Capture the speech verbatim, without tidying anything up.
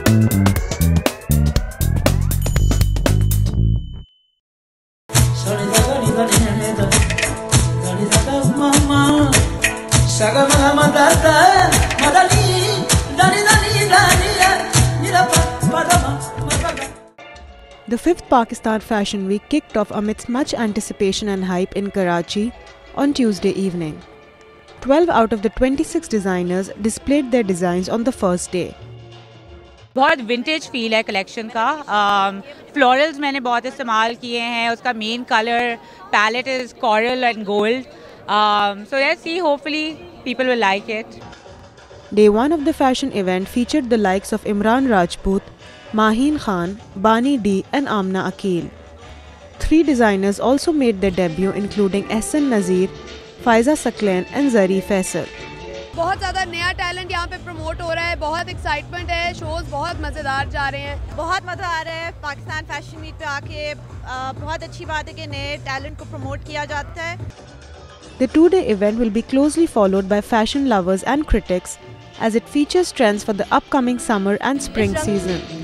The fifth Pakistan Fashion Week kicked off amidst much anticipation and hype in Karachi on Tuesday evening. twelve out of the twenty-six designers displayed their designs on the first day. बहुत vintage feel है collection का. Florals um, मैंने बहुत इस्तेमाल किए हैं. उसका main colour palette is coral and gold. So let's see, hopefully people will like it. Day one of the fashion event featured the likes of Imran Rajput, Maheen Khan, Bani D and Amna Akil. Three designers also made their debut including Ehsan Nazir, Faiza Saklan and Zari Faisal. बहुत ज़्यादा नया talent यहाँ पे promote हो रहा है. बहुत excitement है. शोज बहुत मज़ेदार जा रहे हैं. बहुत मज़ा आ रहा है पाकिस्तान फैशन वीक पे आके. बहुत अच्छी बात है कि नए टैलेंट को प्रमोट किया जाता है. The two-day event will be closely followed by fashion lovers and critics as it features trends for the upcoming summer and spring season.